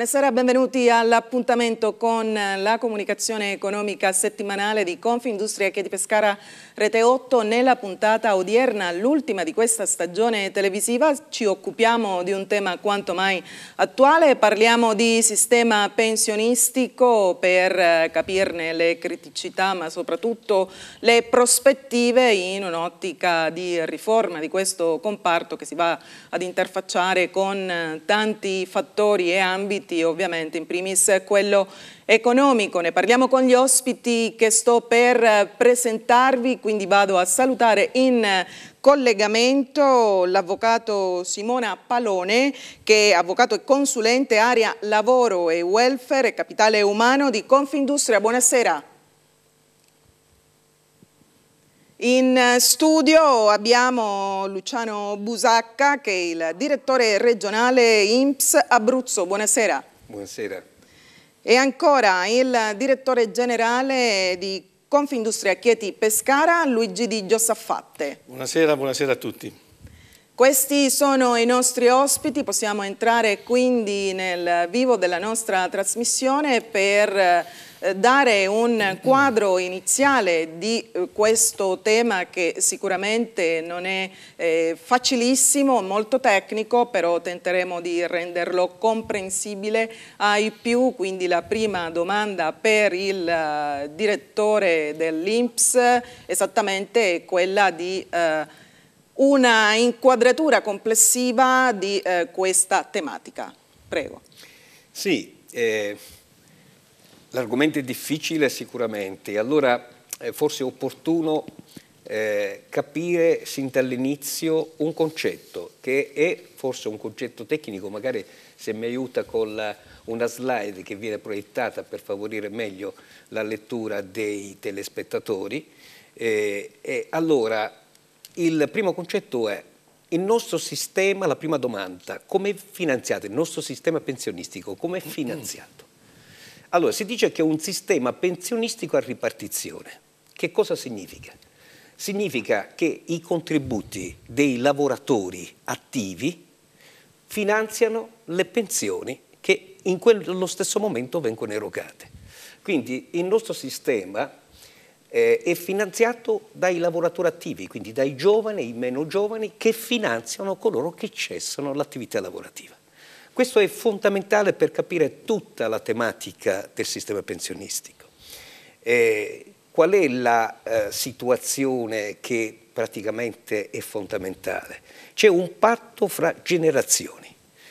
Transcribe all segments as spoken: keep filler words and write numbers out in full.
Buonasera, benvenuti all'appuntamento con la comunicazione economica settimanale di Confindustria Chieti Pescara Rete otto. Nella puntata odierna, l'ultima di questa stagione televisiva, ci occupiamo di un tema quanto mai attuale. Parliamo di sistema pensionistico per capirne le criticità, ma soprattutto le prospettive in un'ottica di riforma di questo comparto che si va ad interfacciare con tanti fattori e ambiti, ovviamente in primis quello economico. Ne parliamo con gli ospiti che sto per presentarvi, quindi vado a salutare in collegamento l'avvocato Simona Palone, che è avvocato e consulente area lavoro e welfare e capitale umano di Confindustria. Buonasera. In studio abbiamo Luciano Busacca, che è il direttore regionale I N P S Abruzzo. Buonasera. Buonasera. E ancora il direttore generale di Confindustria Chieti Pescara, Luigi Di Giosaffatte. Buonasera, buonasera a tutti. Questi sono i nostri ospiti, possiamo entrare quindi nel vivo della nostra trasmissione per dare un quadro iniziale di questo tema che sicuramente non è eh, facilissimo, molto tecnico, però tenteremo di renderlo comprensibile ai più. Quindi la prima domanda per il uh, direttore dell'I N P S esattamente è quella di uh, una inquadratura complessiva di uh, questa tematica. Prego. Sì, eh... l'argomento è difficile sicuramente, allora eh, forse è opportuno eh, capire sin dall'inizio un concetto che è forse un concetto tecnico, magari se mi aiuta con la, una slide che viene proiettata per favorire meglio la lettura dei telespettatori. Eh, e allora il primo concetto è: il nostro sistema, la prima domanda, come è finanziato? Il nostro sistema pensionistico come è finanziato? Allora, si dice che è un sistema pensionistico a ripartizione. Che cosa significa? Significa che i contributi dei lavoratori attivi finanziano le pensioni che in quello stesso momento vengono erogate. Quindi il nostro sistema eh, è finanziato dai lavoratori attivi, quindi dai giovani e i meno giovani, che finanziano coloro che cessano l'attività lavorativa. Questo è fondamentale per capire tutta la tematica del sistema pensionistico. Eh, qual è la eh, situazione che praticamente è fondamentale? C'è un patto fra generazioni,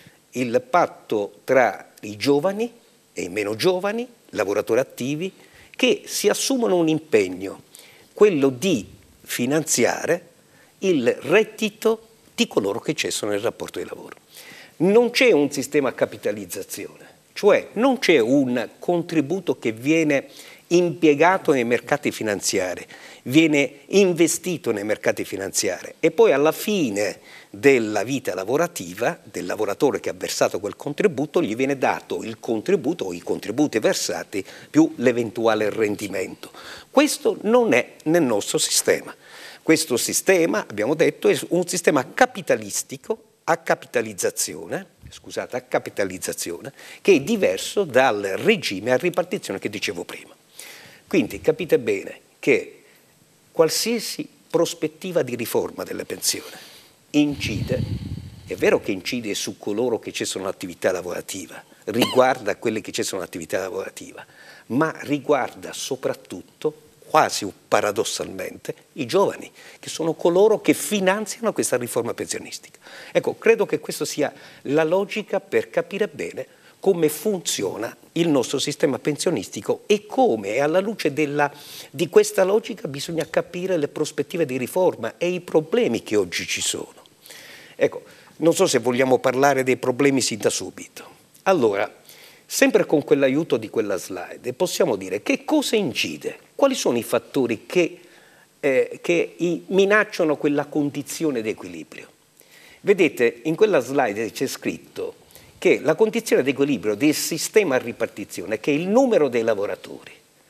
il patto tra i giovani e i meno giovani, lavoratori attivi, che si assumono un impegno, quello di finanziare il reddito di coloro che cessano il rapporto di lavoro. Non c'è un sistema a capitalizzazione, cioè non c'è un contributo che viene impiegato nei mercati finanziari, viene investito nei mercati finanziari e poi alla fine della vita lavorativa del lavoratore che ha versato quel contributo gli viene dato il contributo o i contributi versati più l'eventuale rendimento. Questo non è nel nostro sistema. Questo sistema, abbiamo detto, è un sistema capitalistico a capitalizzazione, scusate, a capitalizzazione, che è diverso dal regime a ripartizione che dicevo prima. Quindi capite bene che qualsiasi prospettiva di riforma della pensione incide, è vero che incide su coloro che cessano l'attività lavorativa, riguarda quelli che cessano l'attività lavorativa, ma riguarda soprattutto, quasi paradossalmente, i giovani, che sono coloro che finanziano questa riforma pensionistica. Ecco, credo che questa sia la logica per capire bene come funziona il nostro sistema pensionistico e come, alla luce della, di questa logica, bisogna capire le prospettive di riforma e i problemi che oggi ci sono. Ecco, non so se vogliamo parlare dei problemi sin da subito. Allora, sempre con quell'aiuto di quella slide, possiamo dire che cosa incide, quali sono i fattori che, eh, che i, minacciano quella condizione di equilibrio. Vedete, in quella slide c'è scritto che la condizione di equilibrio del sistema a ripartizione, che è il numero dei lavoratori,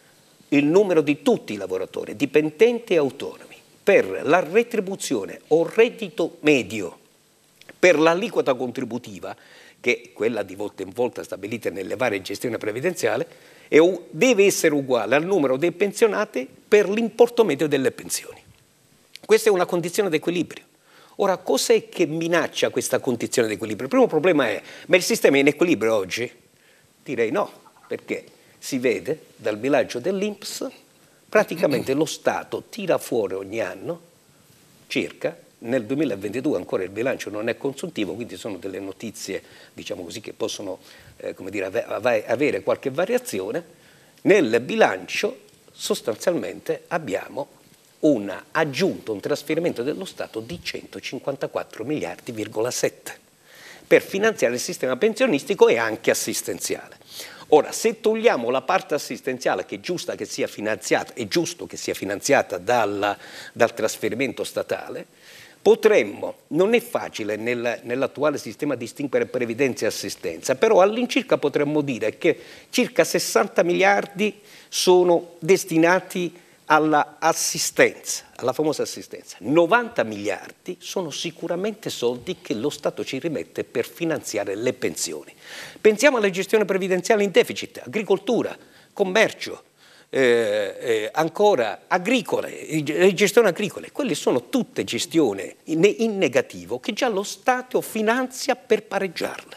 il numero di tutti i lavoratori, dipendenti e autonomi, per la retribuzione o reddito medio, per l'aliquota contributiva, che è quella di volta in volta stabilita nelle varie gestioni previdenziali, e deve essere uguale al numero dei pensionati per l'importo medio delle pensioni. Questa è una condizione di equilibrio. Ora, cos'è che minaccia questa condizione di equilibrio? Il primo problema è, ma il sistema è in equilibrio oggi? Direi no, perché si vede dal bilancio dell'I N P S, praticamente lo Stato tira fuori ogni anno circa, nel duemilaventidue ancora il bilancio non è consuntivo, quindi sono delle notizie, diciamo così, che possono eh, come dire, avere qualche variazione. Nel bilancio sostanzialmente abbiamo una aggiunta, un trasferimento dello Stato di centocinquantaquattro miliardi virgola sette per finanziare il sistema pensionistico e anche assistenziale. Ora, se togliamo la parte assistenziale, che è giusta che sia finanziata, è giusto che sia finanziata dal, dal trasferimento statale, potremmo, non è facile nel, nell'attuale sistema distinguere previdenza e assistenza, però all'incirca potremmo dire che circa sessanta miliardi sono destinati alla assistenza, alla famosa assistenza. novanta miliardi sono sicuramente soldi che lo Stato ci rimette per finanziare le pensioni. Pensiamo alla gestione previdenziale in deficit, agricoltura, commercio, eh, eh, ancora agricole, le gestioni agricole. Quelle sono tutte gestioni in, in negativo che già lo Stato finanzia per pareggiarle.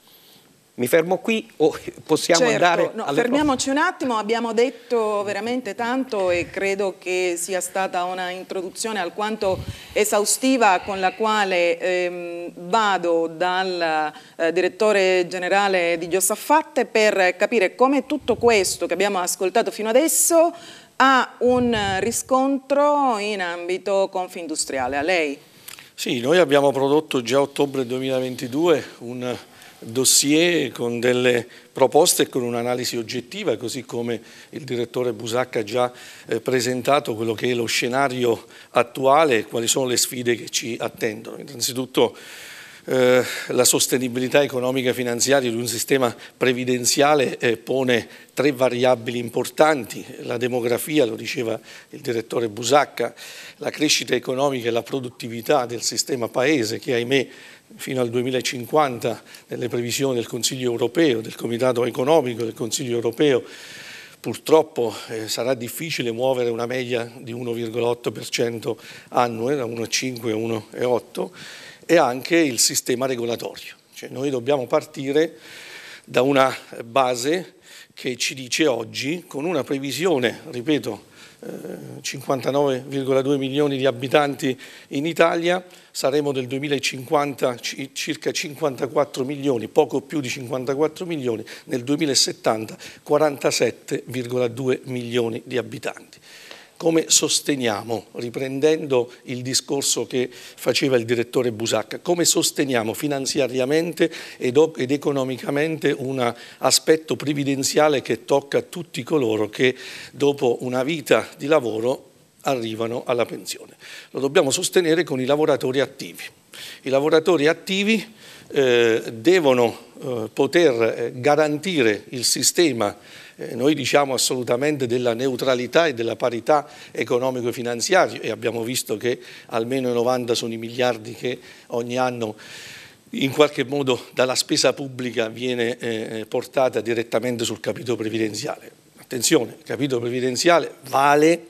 Mi fermo qui o possiamo certo, andare no, alle fermiamoci un attimo, abbiamo detto veramente tanto e credo che sia stata una introduzione alquanto esaustiva con la quale ehm, vado dal eh, direttore generale di Josaphat per capire come tutto questo che abbiamo ascoltato fino adesso ha un riscontro in ambito confindustriale. A lei? Sì, noi abbiamo prodotto già a ottobre duemilaventidue un dossier con delle proposte e con un'analisi oggettiva, così come il direttore Busacca ha già eh, presentato quello che è lo scenario attuale e quali sono le sfide che ci attendono. Innanzitutto eh, la sostenibilità economica e finanziaria di un sistema previdenziale eh, pone tre variabili importanti: la demografia, lo diceva il direttore Busacca, la crescita economica e la produttività del sistema paese, che ahimè fino al duemilacinquanta, nelle previsioni del Consiglio europeo, del Comitato economico del Consiglio europeo, purtroppo eh, sarà difficile muovere una media di uno virgola otto per cento annue, da uno virgola cinque a uno virgola otto, e anche il sistema regolatorio. Cioè, noi dobbiamo partire da una base che ci dice oggi, con una previsione, ripeto, cinquantanove virgola due milioni di abitanti in Italia, saremo nel duemilacinquanta circa cinquantaquattro milioni, poco più di cinquantaquattro milioni, nel duemilasettanta quarantasette virgola due milioni di abitanti. Come sosteniamo, riprendendo il discorso che faceva il direttore Busacca, come sosteniamo finanziariamente ed, ed economicamente un aspetto previdenziale che tocca a tutti coloro che dopo una vita di lavoro arrivano alla pensione? Lo dobbiamo sostenere con i lavoratori attivi. I lavoratori attivi eh, devono eh, poter eh, garantire il sistema. Eh, noi diciamo assolutamente della neutralità e della parità economico-finanziaria, e abbiamo visto che almeno novanta sono i miliardi che ogni anno in qualche modo dalla spesa pubblica viene eh, portata direttamente sul capitolo previdenziale. Attenzione, il capitolo previdenziale vale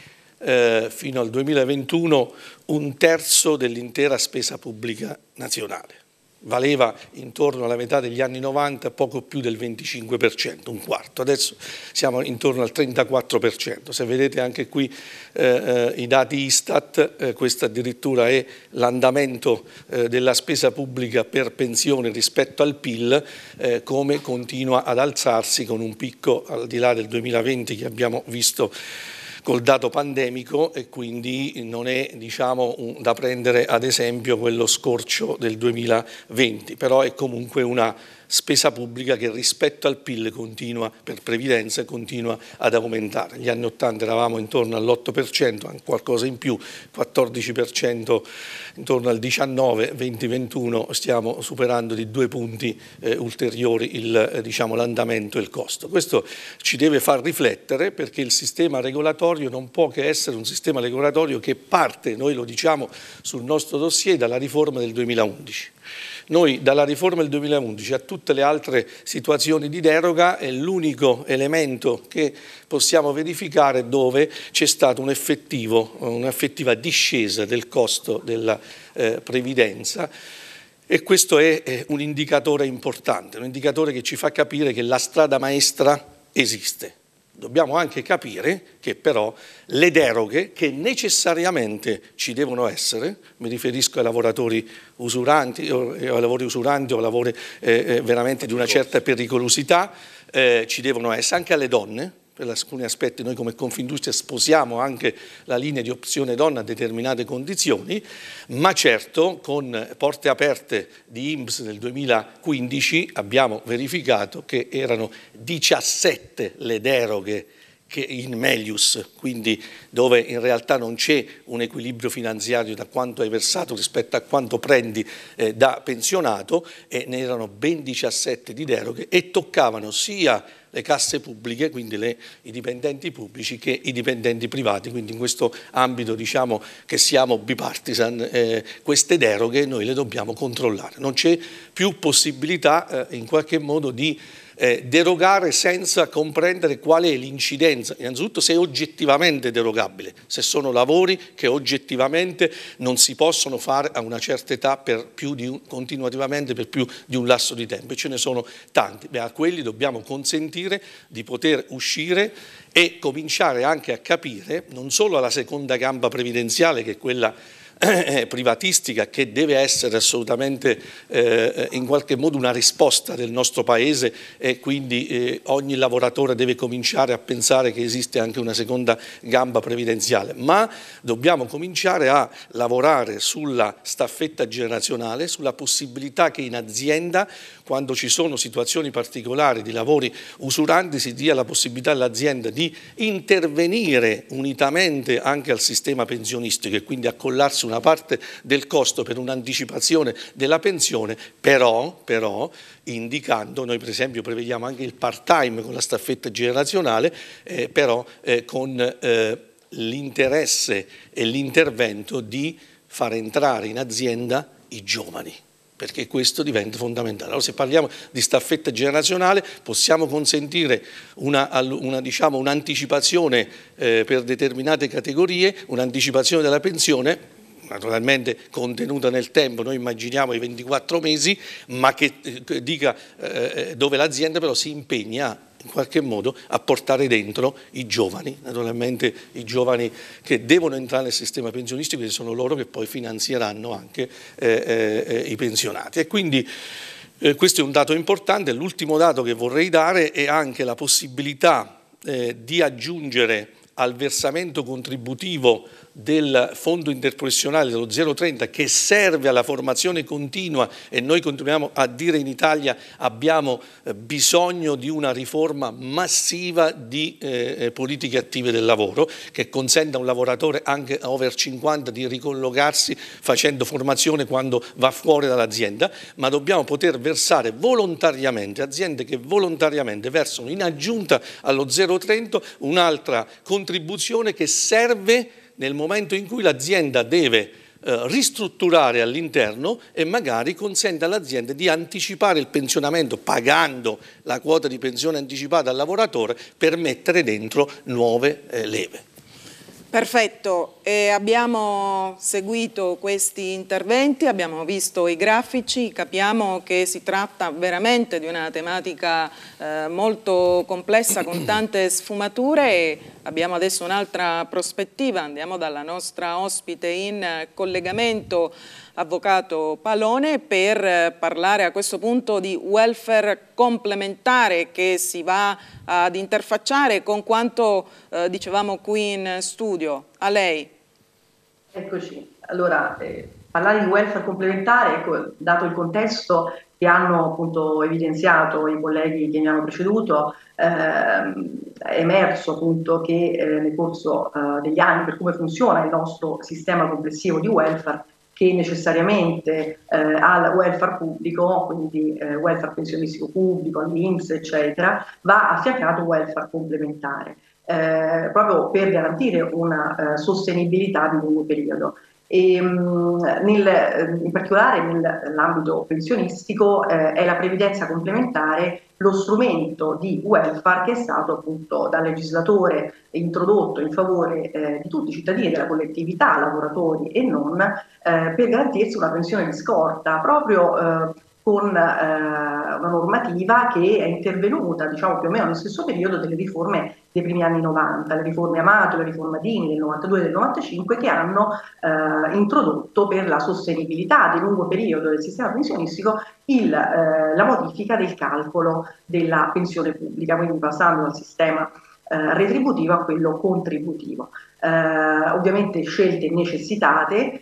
eh, fino al duemilaventuno un terzo dell'intera spesa pubblica nazionale. Valeva intorno alla metà degli anni novanta poco più del venticinque per cento, un quarto, adesso siamo intorno al trentaquattro per cento. Se vedete anche qui eh, eh, i dati Istat, eh, questo addirittura è l'andamento eh, della spesa pubblica per pensione rispetto al P I L, eh, come continua ad alzarsi, con un picco al di là del duemilaventi che abbiamo visto col dato pandemico, e quindi non è, diciamo, un, da prendere ad esempio quello scorcio del duemilaventi, però è comunque una spesa pubblica che rispetto al P I L continua, per previdenza, continua ad aumentare. Negli anni ottanta eravamo intorno all'otto per cento, qualcosa in più, quattordici per cento intorno al diciannove, venti ventuno, stiamo superando di due punti eh, ulteriori il, eh, diciamo, l'andamento e il costo. Questo ci deve far riflettere, perché il sistema regolatorio non può che essere un sistema regolatorio che parte, noi lo diciamo sul nostro dossier, dalla riforma del duemilaundici. Noi dalla riforma del duemilaundici a tutte le altre situazioni di deroga è l'unico elemento che possiamo verificare dove c'è stata un un'effettiva discesa del costo della eh, previdenza, e questo è, è un indicatore importante, un indicatore che ci fa capire che la strada maestra esiste. Dobbiamo anche capire che però le deroghe che necessariamente ci devono essere, mi riferisco ai lavoratori usuranti o ai lavori usuranti o lavori eh, veramente di una certa pericolosità, eh, ci devono essere anche alle donne. Per alcuni aspetti noi come Confindustria sposiamo anche la linea di opzione donna a determinate condizioni, ma certo con porte aperte di I N P S nel duemilaquindici abbiamo verificato che erano diciassette le deroghe che in melius, quindi dove in realtà non c'è un equilibrio finanziario da quanto hai versato rispetto a quanto prendi eh, da pensionato, e ne erano ben diciassette di deroghe e toccavano sia le casse pubbliche, quindi le, i dipendenti pubblici, che i dipendenti privati, quindi in questo ambito diciamo che siamo bipartisan, eh, queste deroghe noi le dobbiamo controllare, non c'è più possibilità eh, in qualche modo di Eh, derogare senza comprendere qual è l'incidenza, innanzitutto se è oggettivamente derogabile, se sono lavori che oggettivamente non si possono fare a una certa età per più di un, continuativamente per più di un lasso di tempo, e ce ne sono tanti. Beh, a quelli dobbiamo consentire di poter uscire e cominciare anche a capire non solo la seconda gamba previdenziale, che è quella privatistica, che deve essere assolutamente eh, in qualche modo una risposta del nostro Paese, e quindi eh, ogni lavoratore deve cominciare a pensare che esiste anche una seconda gamba previdenziale, ma dobbiamo cominciare a lavorare sulla staffetta generazionale, sulla possibilità che in azienda, quando ci sono situazioni particolari di lavori usuranti, si dia la possibilità all'azienda di intervenire unitamente anche al sistema pensionistico e quindi accollarsi una parte del costo per un'anticipazione della pensione, però, però indicando, noi per esempio prevediamo anche il part-time con la staffetta generazionale, eh, però eh, con eh, l'interesse e l'intervento di far entrare in azienda i giovani, perché questo diventa fondamentale. Allora, se parliamo di staffetta generazionale possiamo consentire una, una, diciamo, un'anticipazione eh, per determinate categorie, un'anticipazione della pensione, naturalmente contenuta nel tempo, noi immaginiamo i ventiquattro mesi, ma che eh, dica eh, dove l'azienda però si impegna in qualche modo a portare dentro i giovani, naturalmente i giovani che devono entrare nel sistema pensionistico, perché sono loro che poi finanzieranno anche eh, eh, i pensionati. E quindi eh, questo è un dato importante. L'ultimo dato che vorrei dare è anche la possibilità eh, di aggiungere al versamento contributivo del fondo interprofessionale dello zero trenta, che serve alla formazione continua, e noi continuiamo a dire in Italia abbiamo bisogno di una riforma massiva di eh, politiche attive del lavoro, che consenta a un lavoratore anche over cinquanta di ricollocarsi facendo formazione quando va fuori dall'azienda, ma dobbiamo poter versare volontariamente, aziende che volontariamente versano in aggiunta allo zero trenta un'altra contribuzione che serve nel momento in cui l'azienda deve eh, ristrutturare all'interno, e magari consente all'azienda di anticipare il pensionamento pagando la quota di pensione anticipata al lavoratore per mettere dentro nuove eh, leve. Perfetto, e abbiamo seguito questi interventi, abbiamo visto i grafici, capiamo che si tratta veramente di una tematica eh, molto complessa con tante sfumature, e abbiamo adesso un'altra prospettiva. Andiamo dalla nostra ospite in collegamento, avvocato Palone, per parlare a questo punto di welfare complementare che si va ad interfacciare con quanto eh, dicevamo qui in studio. A lei. Eccoci. Allora, eh, parlare di welfare complementare, ecco, dato il contesto che hanno appunto evidenziato i colleghi che mi hanno preceduto, ehm, è emerso appunto che eh, nel corso eh, degli anni, per come funziona il nostro sistema complessivo di welfare, che necessariamente eh, al welfare pubblico, quindi eh, welfare pensionistico pubblico, all'I N P S eccetera, va affiancato welfare complementare, eh, proprio per garantire una eh, sostenibilità di lungo periodo. E, nel, in particolare nell'ambito pensionistico eh, è la previdenza complementare lo strumento di welfare che è stato appunto dal legislatore introdotto in favore eh, di tutti i cittadini della collettività, lavoratori e non, eh, per garantirsi una pensione di scorta, proprio eh, con eh, una normativa che è intervenuta, diciamo, più o meno nello stesso periodo delle riforme dei primi anni novanta, le riforme Amato, le riforme Dini del novantadue e del novantacinque, che hanno eh, introdotto per la sostenibilità di lungo periodo del sistema pensionistico il, eh, la modifica del calcolo della pensione pubblica, quindi passando dal sistema eh, retributivo a quello contributivo. Eh, ovviamente scelte necessitate,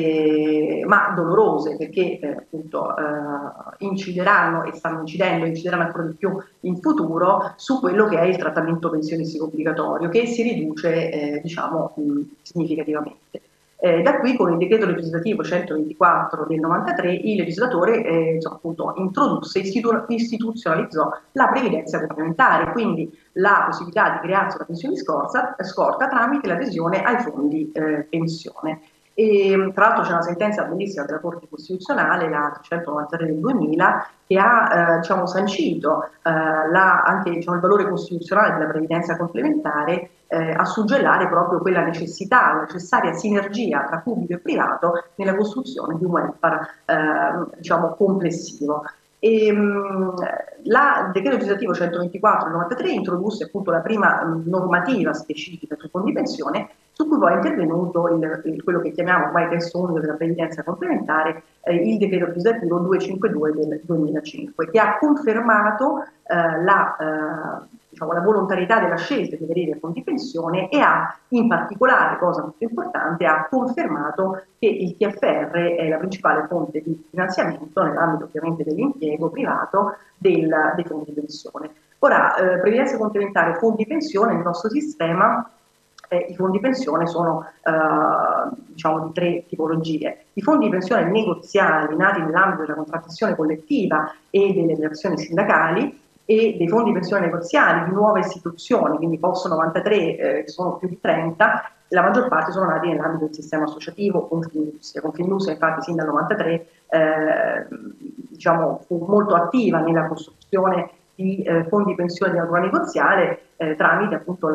eh, ma dolorose, perché eh, appunto eh, incideranno e stanno incidendo, incideranno ancora di più in futuro su quello che è il trattamento pensionistico obbligatorio, che si riduce eh, diciamo mh, significativamente. Eh, da qui, con il decreto legislativo centoventiquattro del novantatré, il legislatore eh, insomma, appunto, introdusse, istitu istituzionalizzò la previdenza complementare, quindi la possibilità di crearsi una pensione di scorta, scorta tramite l'adesione ai fondi eh, pensione. E, tra l'altro c'è una sentenza bellissima della Corte Costituzionale, la trecentonovantatré del duemila, che ha eh, diciamo, sancito eh, la, anche diciamo, il valore costituzionale della previdenza complementare, eh, a suggellare proprio quella necessità, la necessaria sinergia tra pubblico e privato nella costruzione di un welfare eh, diciamo, complessivo. E, mh, la, il decreto legislativo centoventiquattro del novantatré introdusse appunto la prima mh, normativa specifica sui fondi pensione, su cui poi è intervenuto il, il, quello che chiamiamo ormai testo unico della previdenza complementare, eh, il decreto legislativo duecentocinquantadue del duemilacinque, che ha confermato eh, la, eh, diciamo, la volontarietà della scelta di aderire ai fondi pensione e ha in particolare, cosa molto importante, ha confermato che il T F R è la principale fonte di finanziamento nell'ambito ovviamente dell'impiego privato del, dei fondi pensione. Ora, eh, previdenza complementare, fondi pensione, nel nostro sistema eh, i fondi pensione sono eh, diciamo di tre tipologie. I fondi di pensione negoziali nati nell'ambito della contrattazione collettiva e delle relazioni sindacali, e dei fondi di pensione negoziali di nuove istituzioni, quindi P O S novantatré, eh, sono più di trenta, la maggior parte sono nati nell'ambito del sistema associativo Confindustria. Confindustria infatti sin dal novantatré eh, diciamo, fu molto attiva nella costruzione di eh, fondi di pensione di natura negoziale eh, tramite appunto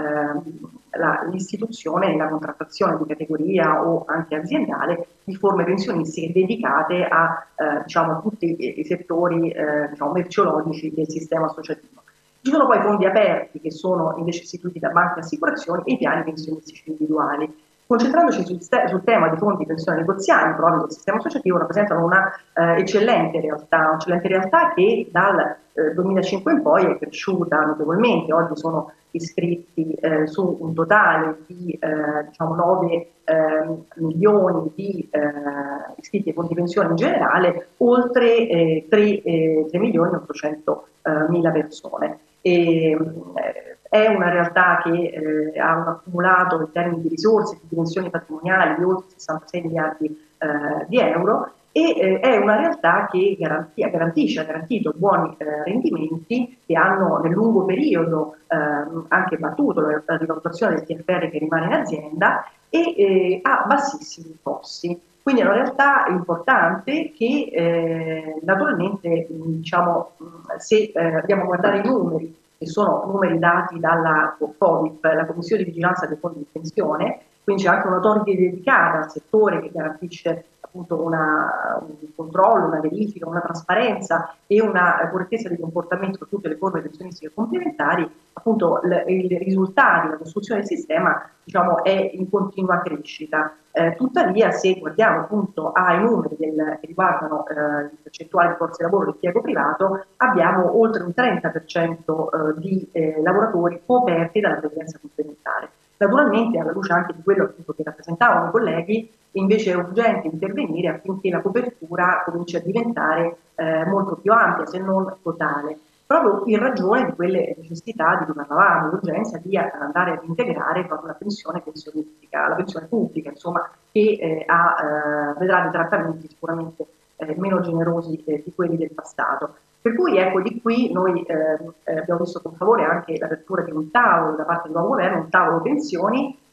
l'istituzione e la contrattazione di categoria o anche aziendale di forme pensionistiche dedicate a eh, diciamo, tutti i, i settori eh, diciamo, merceologici del sistema associativo. Ci sono poi fondi aperti che sono invece istituiti da banche e assicurazioni e i piani pensionistici individuali. Concentrandoci sul, sul tema di fondi di pensione negoziali proprio del sistema associativo, rappresentano una eh, eccellente realtà, eccellente realtà che dal eh, duemilacinque in poi è cresciuta notevolmente. Oggi sono iscritti eh, su un totale di eh, diciamo nove eh, milioni di eh, iscritti ai fondi di pensione in generale, oltre eh, tre milioni e ottocento mila persone. E, eh, è una realtà che eh, ha un accumulato in termini di risorse, di dimensioni patrimoniali di oltre sessantasei miliardi eh, di euro, e eh, è una realtà che garanti, garantisce, ha garantito buoni eh, rendimenti che hanno nel lungo periodo eh, anche battuto la, la rivalutazione del T F R che rimane in azienda e eh, ha bassissimi costi. Quindi è una realtà importante che eh, naturalmente diciamo, se eh, andiamo a guardare i numeri, che sono numeri dati dalla COVIP, la Commissione di Vigilanza dei Fondi di Pensione, quindi c'è anche un'autorità dedicata al settore che garantisce appunto una, un controllo, una verifica, una trasparenza e una correttezza di comportamento per tutte le forme pensionistiche complementari. Appunto i risultati, la costruzione del sistema diciamo, è in continua crescita. Eh, tuttavia, se guardiamo appunto ai numeri del, che riguardano eh, il percentuale di forze lavoro dell'impiego privato, abbiamo oltre un trenta per cento eh, di eh, lavoratori coperti dalla previdenza complementare. Naturalmente, alla luce anche di quello appunto, che rappresentavano i colleghi, invece è urgente intervenire affinché la copertura cominci a diventare eh, molto più ampia, se non totale, proprio in ragione di quelle necessità di cui parlavamo, l'urgenza di andare ad integrare proprio la pensione pensionistica, la pensione pubblica, insomma, che eh, ha, eh, vedrà dei trattamenti sicuramente eh, meno generosi eh, di quelli del passato. Per cui ecco, di qui noi eh, abbiamo visto con favore anche l'apertura di un tavolo da parte del nuovo governo, un tavolo pensioni,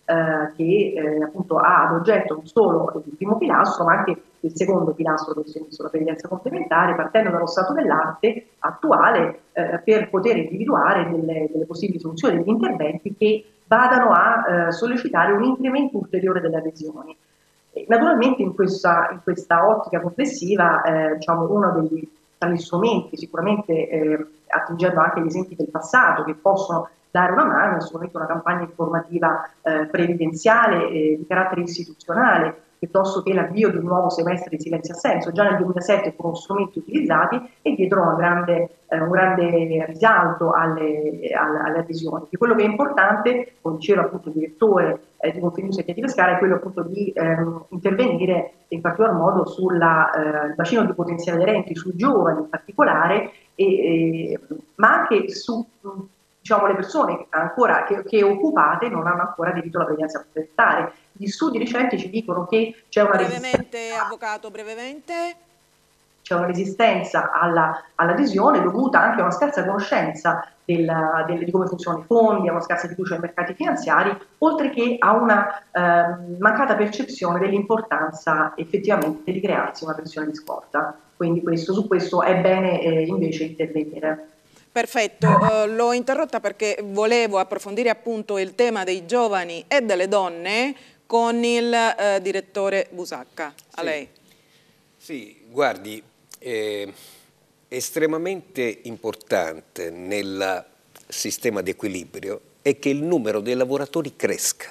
eh, che eh, appunto ha ad oggetto non solo il primo pilastro, ma anche il secondo pilastro del servizio sulla previdenza complementare, partendo dallo stato dell'arte attuale eh, per poter individuare delle, delle possibili soluzioni, degli interventi che vadano a eh, sollecitare un incremento ulteriore delle adesioni. E naturalmente in questa, in questa ottica complessiva eh, diciamo, uno degli tra gli strumenti, sicuramente eh, attingendo anche agli esempi del passato che possono dare una mano, è sicuramente una campagna informativa eh, previdenziale eh, di carattere istituzionale, piuttosto che l'avvio di un nuovo semestre di silenzio assenso. Già nel duemilasette furono strumenti utilizzati e dietro una grande, eh, un grande risalto alle, alle, alle adesioni. E quello che è importante, come diceva appunto il direttore eh, di Confindustria Chieti Pescara, è quello appunto di ehm, intervenire in particolar modo sul eh, bacino di potenziali aderenti, sui giovani in particolare, e, e, ma anche su diciamo, le persone ancora che, che occupate non hanno ancora diritto alla previdenza complementare. Gli studi recenti ci dicono che c'è una brevemente, avvocato, brevemente. C'è una resistenza all'adesione all dovuta anche a una scarsa conoscenza del, del, di come funzionano i fondi, a una scarsa fiducia nei mercati finanziari, oltre che a una eh, mancata percezione dell'importanza effettivamente di crearsi una pensione di scorta. Quindi questo, su questo è bene eh, invece intervenire. Perfetto, uh, l'ho interrotta perché volevo approfondire appunto il tema dei giovani e delle donne con il uh, direttore Busacca. A sì. lei. Sì, guardi, eh, estremamente importante nel sistema di equilibrio è che il numero dei lavoratori cresca.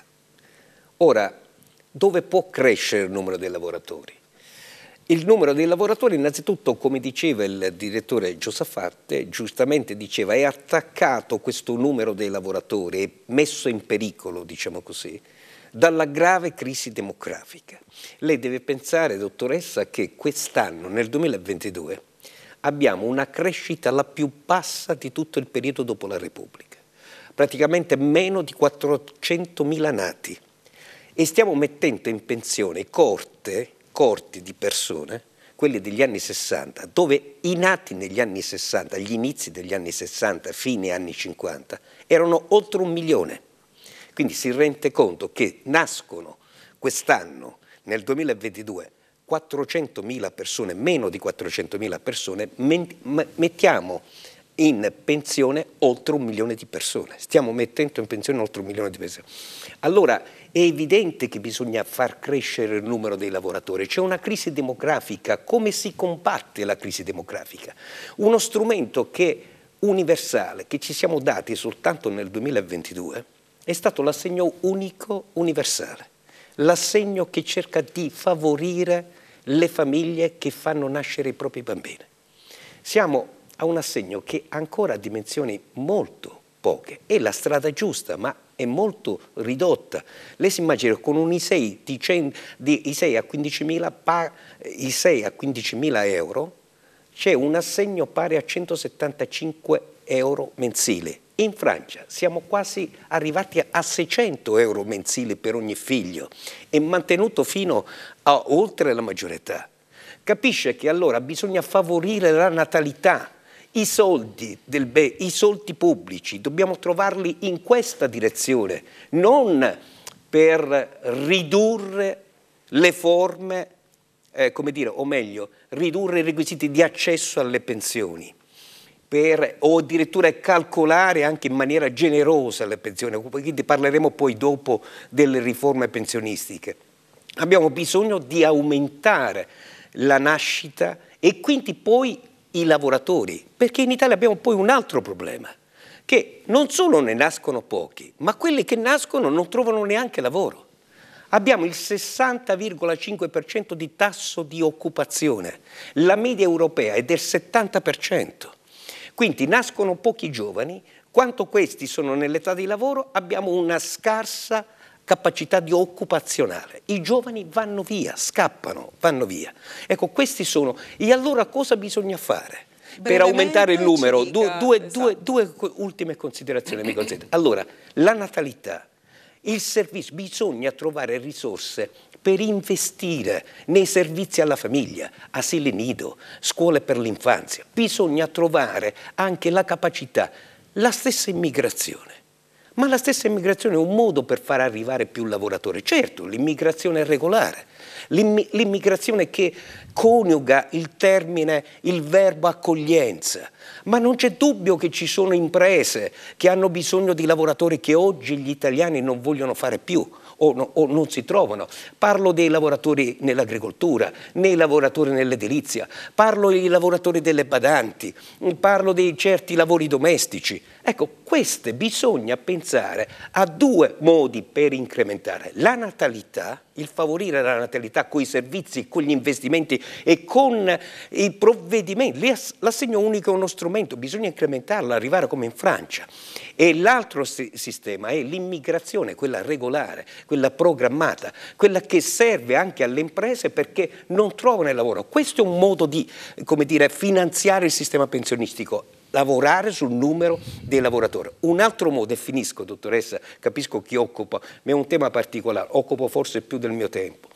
Ora, dove può crescere il numero dei lavoratori? Il numero dei lavoratori, innanzitutto, come diceva il direttore Giosafate, giustamente diceva, è attaccato questo numero dei lavoratori, è messo in pericolo, diciamo così, dalla grave crisi demografica. Lei deve pensare, dottoressa, che quest'anno, nel duemilaventidue, abbiamo una crescita la più bassa di tutto il periodo dopo la Repubblica, praticamente meno di quattrocentomila nati, e stiamo mettendo in pensione corte, corti di persone, quelli degli anni sessanta, dove i nati negli anni sessanta, agli inizi degli anni sessanta, fine anni cinquanta, erano oltre un milione. Quindi si rende conto che nascono quest'anno, nel duemilaventidue, quattrocentomila persone, meno di quattrocentomila persone, mettiamo in pensione oltre un milione di persone. Stiamo mettendo in pensione oltre un milione di persone. Allora è evidente che bisogna far crescere il numero dei lavoratori. C'è una crisi demografica. Come si combatte la crisi demografica? Uno strumento che universale, che ci siamo dati soltanto nel duemilaventidue, è stato l'assegno unico universale. L'assegno che cerca di favorire le famiglie che fanno nascere i propri bambini. Siamo a un assegno che ancora ha dimensioni molto poche, è la strada giusta, ma è molto ridotta. Lei si immagina con un I S E I di, di I S E I a quindicimila euro, c'è un assegno pari a centosettantacinque euro mensili. In Francia siamo quasi arrivati a seicento euro mensili per ogni figlio e mantenuto fino a oltre la maggiore età. Capisce che allora bisogna favorire la natalità. I soldi, del be- i soldi pubblici dobbiamo trovarli in questa direzione, non per ridurre le forme, eh, come dire, o meglio, ridurre i requisiti di accesso alle pensioni, per, o addirittura calcolare anche in maniera generosa le pensioni, quindi parleremo poi dopo delle riforme pensionistiche. Abbiamo bisogno di aumentare la nascita e quindi poi i lavoratori, perché in Italia abbiamo poi un altro problema, che non solo ne nascono pochi, ma quelli che nascono non trovano neanche lavoro. Abbiamo il sessanta virgola cinque per cento di tasso di occupazione, la media europea è del settanta per cento. Quindi nascono pochi giovani, quanto questi sono nell'età di lavoro abbiamo una scarsa capacità di occupazionale. I giovani vanno via, scappano, vanno via. Ecco, questi sono. E allora cosa bisogna fare per aumentare il numero? Due, due, esatto. due, due ultime considerazioni mi consente. Allora, la natalità, il servizio, bisogna trovare risorse per investire nei servizi alla famiglia, asili nido, scuole per l'infanzia. Bisogna trovare anche la capacità, la stessa immigrazione. Ma la stessa immigrazione è un modo per far arrivare più lavoratori. Certo, l'immigrazione è regolare, l'immigrazione che coniuga il termine, il verbo accoglienza. Ma non c'è dubbio che ci sono imprese che hanno bisogno di lavoratori che oggi gli italiani non vogliono fare più. O, no, o non si trovano. Parlo dei lavoratori nell'agricoltura, nei lavoratori nell'edilizia, parlo dei lavoratori delle badanti, parlo di certi lavori domestici. Ecco, queste bisogna pensare a due modi per incrementare la natalità, il favorire la natalità con i servizi, con gli investimenti e con i provvedimenti. L'assegno unico è uno strumento, bisogna incrementarlo, arrivare come in Francia. E l'altro sistema è l'immigrazione, quella regolare, quella programmata, quella che serve anche alle imprese perché non trovano il lavoro. Questo è un modo di, come dire, finanziare il sistema pensionistico, lavorare sul numero dei lavoratori. Un altro modo, e finisco dottoressa, capisco chi occupa, ma è un tema particolare, occupo forse più del mio tempo.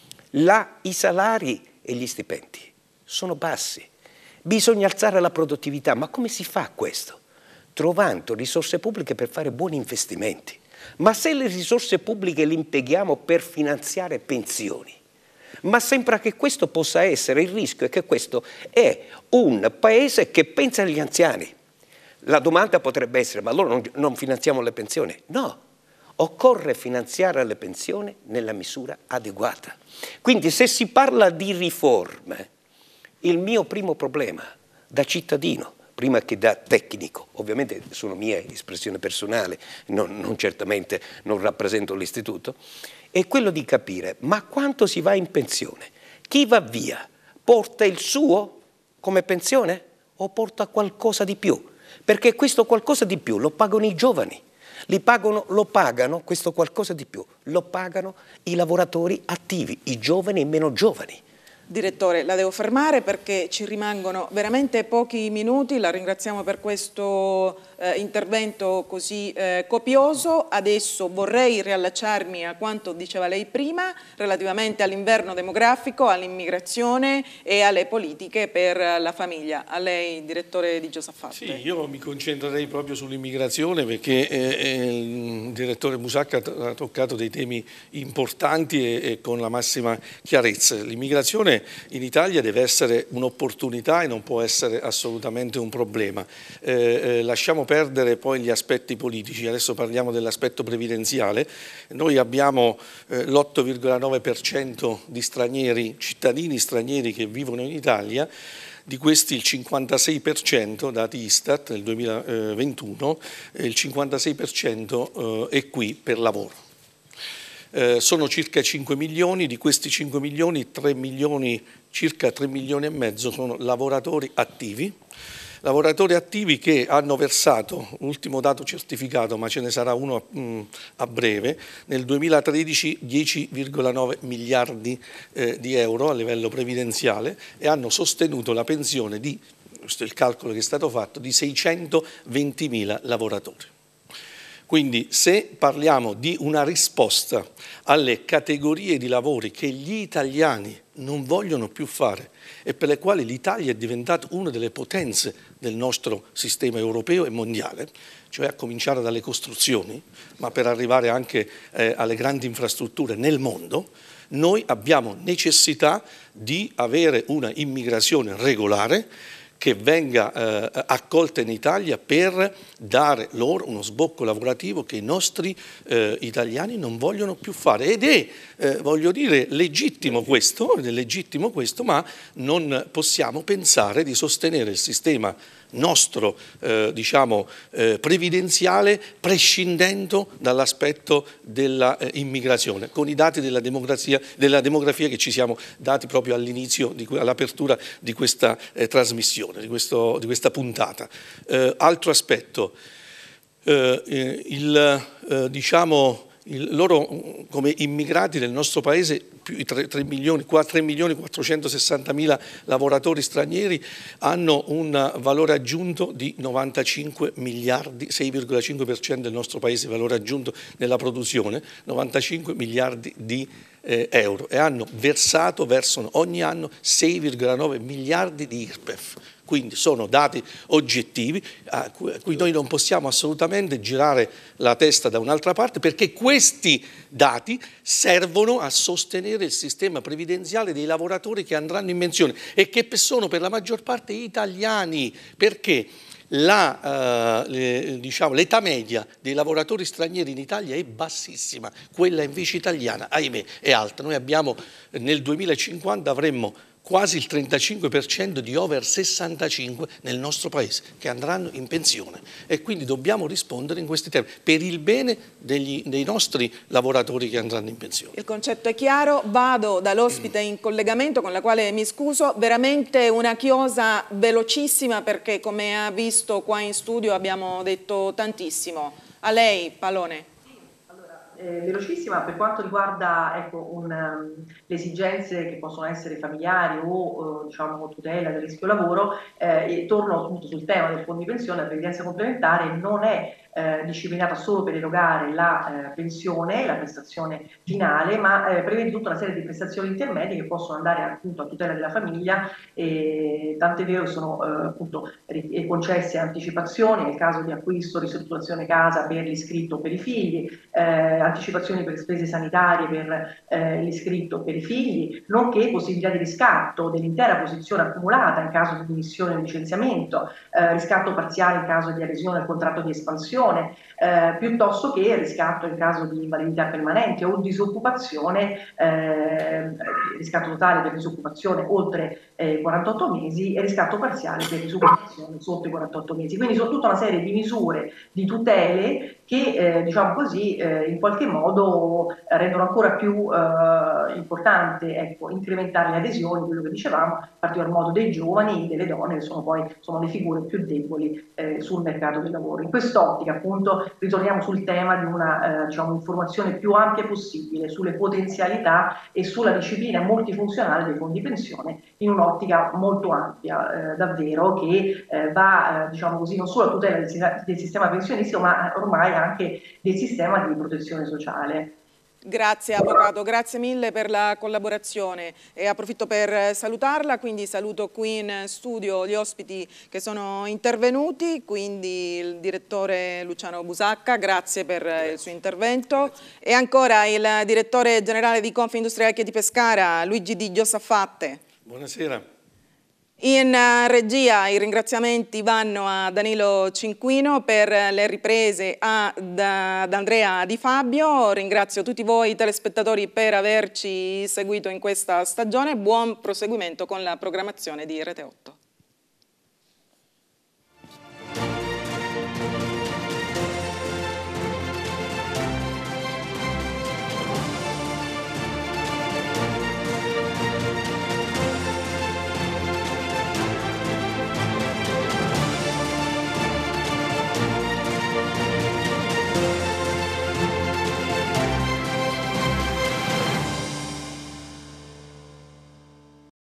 La, i salari e gli stipendi sono bassi, bisogna alzare la produttività, ma come si fa questo? Trovando risorse pubbliche per fare buoni investimenti. Ma se le risorse pubbliche le impieghiamo per finanziare pensioni, ma sembra che questo possa essere, il rischio è che questo è un paese che pensa agli anziani. La domanda potrebbe essere, ma allora non, non finanziamo le pensioni? No, occorre finanziare le pensioni nella misura adeguata. Quindi se si parla di riforme, il mio primo problema da cittadino, prima che da tecnico, ovviamente sono mie espressioni personali, non, non certamente non rappresento l'istituto, è quello di capire, ma quanto si va in pensione? Chi va via porta il suo come pensione o porta qualcosa di più? Perché questo qualcosa di più lo pagano i giovani, li pagano, lo pagano, questo qualcosa di più, lo pagano i lavoratori attivi, i giovani e meno giovani. Direttore, la devo fermare perché ci rimangono veramente pochi minuti, la ringraziamo per questo eh, intervento così eh, copioso. Adesso vorrei riallacciarmi a quanto diceva lei prima relativamente all'inverno demografico, all'immigrazione e alle politiche per la famiglia. A lei, direttore Di Giosafatti. Sì, io mi concentrerei proprio sull'immigrazione perché eh, il direttore Busacca ha toccato dei temi importanti e, e con la massima chiarezza. L'immigrazione in Italia deve essere un'opportunità e non può essere assolutamente un problema. Eh, eh, lasciamo perdere poi gli aspetti politici, adesso parliamo dell'aspetto previdenziale. Noi abbiamo eh, l'otto virgola nove per cento di stranieri, cittadini stranieri che vivono in Italia, di questi il cinquantasei per cento, dati Istat nel duemilaventuno, eh, il cinquantasei per cento eh, è qui per lavoro. Eh, sono circa cinque milioni, di questi cinque milioni, tre milioni, circa tre milioni e mezzo sono lavoratori attivi, lavoratori attivi che hanno versato, ultimo dato certificato, ma ce ne sarà uno mh, a breve, nel duemilatredici dieci virgola nove miliardi eh, di euro a livello previdenziale e hanno sostenuto la pensione di, questo è il calcolo che è stato fatto, di seicentoventimila lavoratori. Quindi se parliamo di una risposta alle categorie di lavori che gli italiani non vogliono più fare e per le quali l'Italia è diventata una delle potenze del nostro sistema europeo e mondiale, cioè a cominciare dalle costruzioni, ma per arrivare anche eh, alle grandi infrastrutture nel mondo, noi abbiamo necessità di avere una immigrazione regolare che venga eh, accolta in Italia per dare loro uno sbocco lavorativo che i nostri eh, italiani non vogliono più fare. Ed è, eh, voglio dire, legittimo questo, è legittimo questo, ma non possiamo pensare di sostenere il sistema nostro, eh, diciamo, eh, previdenziale prescindendo dall'aspetto dell'immigrazione, con i dati della democrazia, della demografia che ci siamo dati proprio all'inizio, all'apertura di questa eh, trasmissione, di, questo, di questa puntata. Eh, altro aspetto, eh, il, eh, diciamo, il, loro come immigrati nel nostro paese, più tre milioni quattrocentosessantamila lavoratori stranieri hanno un valore aggiunto di novantacinque miliardi, sei virgola cinque per cento del nostro paese valore aggiunto nella produzione, novantacinque miliardi di eh, euro e hanno versato, versano ogni anno sei virgola nove miliardi di I R P E F. Quindi sono dati oggettivi a cui, a cui noi non possiamo assolutamente girare la testa da un'altra parte, perché questi dati servono a sostenere il sistema previdenziale dei lavoratori che andranno in pensione e che sono per la maggior parte italiani, perché la, eh, le, diciamo, l'età media dei lavoratori stranieri in Italia è bassissima, quella invece italiana, ahimè, è alta. Noi abbiamo nel duemilacinquanta avremmo quasi il trentacinque per cento di over sessantacinque nel nostro paese che andranno in pensione e quindi dobbiamo rispondere in questi termini per il bene degli, dei nostri lavoratori che andranno in pensione. Il concetto è chiaro, vado dall'ospite in collegamento con la quale mi scuso, veramente una chiosa velocissima perché come ha visto qua in studio abbiamo detto tantissimo. A lei, Palone. Eh, velocissima per quanto riguarda ecco, un, um, le esigenze che possono essere familiari o uh, diciamo, tutela del rischio lavoro, eh, e torno appunto sul tema del fondo di pensione. La previdenza complementare non è eh, disciplinata solo per erogare la eh, pensione, la prestazione finale, ma eh, prevede tutta una serie di prestazioni intermedie che possono andare appunto a tutela della famiglia, e tant'è vero che sono eh, appunto concesse anticipazioni nel caso di acquisto, ristrutturazione casa per l'iscritto per i figli, eh, anticipazioni per spese sanitarie per eh, l'iscritto per i figli, nonché possibilità di riscatto dell'intera posizione accumulata in caso di dimissione o licenziamento, eh, riscatto parziale in caso di adesione al contratto di espansione, eh, piuttosto che riscatto in caso di invalidità permanente o disoccupazione, eh, riscatto totale per disoccupazione oltre eh, quarantotto mesi e riscatto parziale per disoccupazione sotto i quarantotto mesi. Quindi sono tutta una serie di misure, di tutele che eh, diciamo così eh, in qualche modo rendono ancora più eh, importante ecco, incrementare le adesioni, quello che dicevamo, in particolar modo dei giovani e delle donne che sono poi sono le figure più deboli eh, sul mercato del lavoro. In quest'ottica appunto ritorniamo sul tema di una eh, diciamo, informazione più ampia possibile sulle potenzialità e sulla disciplina multifunzionale dei fondi pensione in un'ottica molto ampia eh, davvero che eh, va eh, diciamo così non solo a tutela del, del sistema pensionistico ma ormai anche del sistema di protezione sociale. Grazie Avvocato, grazie mille per la collaborazione e approfitto per salutarla, quindi saluto qui in studio gli ospiti che sono intervenuti, quindi il direttore Luciano Busacca, grazie per grazie. il suo intervento, grazie. e ancora il direttore generale di Confindustria Chieti Pescara, Luigi Di Giosaffatte. Buonasera. In regia i ringraziamenti vanno a Danilo Cinquino per le riprese, ad Andrea Di Fabio. Ringrazio tutti voi telespettatori per averci seguito in questa stagione. Buon proseguimento con la programmazione di Rete otto.